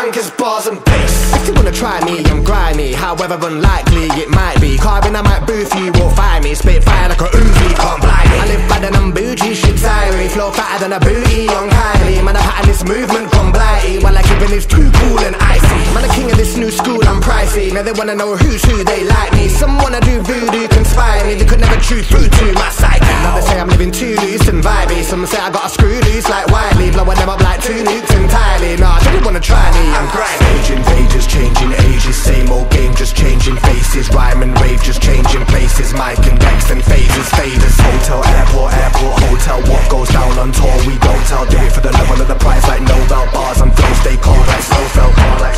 Bankers, bars and bass. If you wanna try me, I'm grimy, however unlikely it might be. Carving, I might booth you, won't find me. Spit fire like a Uzi, can't blind me. I live bad and I'm bougie, shit's irie. Flow fatter than a booty, young Kylie. Man, I pattern this movement from blighty, while I keeping this too cool and icy. Man, the king of this new school, I'm pricey. Now they wanna know who's who, they like me. Some wanna do voodoo, conspire me. They could never chew through to my psyche. Now they say I'm living too loose and vibey. Some say I got a screw loose like Wiley, blowing them up like 2 nukes entirely. Nah, they didn't wanna try me, I'm grimy. Stage invaders, changing ages, same old game, just changing faces. Rhyme and rave, just changing places. Mic and decks and phases, faders. Hotel, airport, airport, hotel. What goes down on tour, we don't tell. Do it for the level of the price like Nobel bars. And flow stay cold like Snowfell.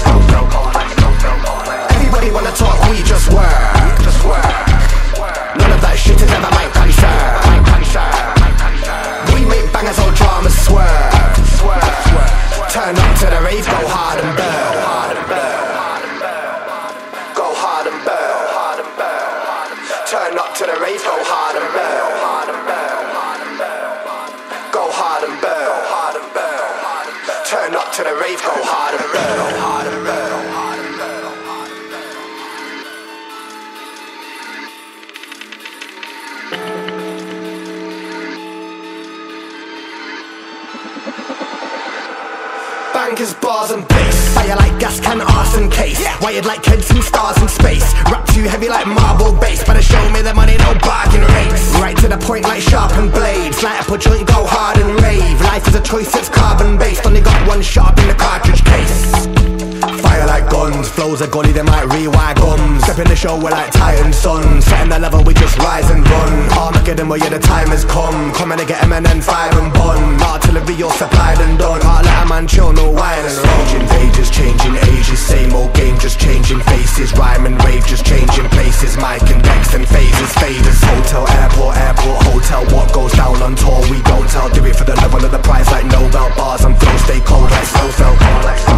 Everybody wanna talk, we just work. None of that shit is ever my concern. We make bangers, all dramas swerve. Turn up to the rave, go hard and burn. Go hard and burn. Turn up to the rave, go hard and burn. Go hard and burn. Turn up to the rave, go hard and burn. Bankers, bars and bass. Fire like gas can, arson case. Wired like kids and stars in space. Rap too heavy like marble bass. Better show me the money, no bargain rates. Right to the point like sharpened blades. Light up a joint, go hard and rave. Life is a choice, it's carbon based. Only got one shot in the cartridge case. Fire like guns, flows a gully, they might rewire gums. Step in the show, we're like Titan Sun. Setting the level, we just rise and run. Armageddon, well yeah, the time has come. Coming to get M&N 5 and bun. Artillery all supplied and done. Can't let a man chill, no wine and rum. Stage invaders, changing ages, same old game, just changing faces. Rhyme and rave, just changing places. Mic and decks and phases, faders. Hotel, airport, airport, hotel. What goes down on tour, we don't tell. Do it for the level of the price like Nobel bars. And flow stay cold like Snowfell.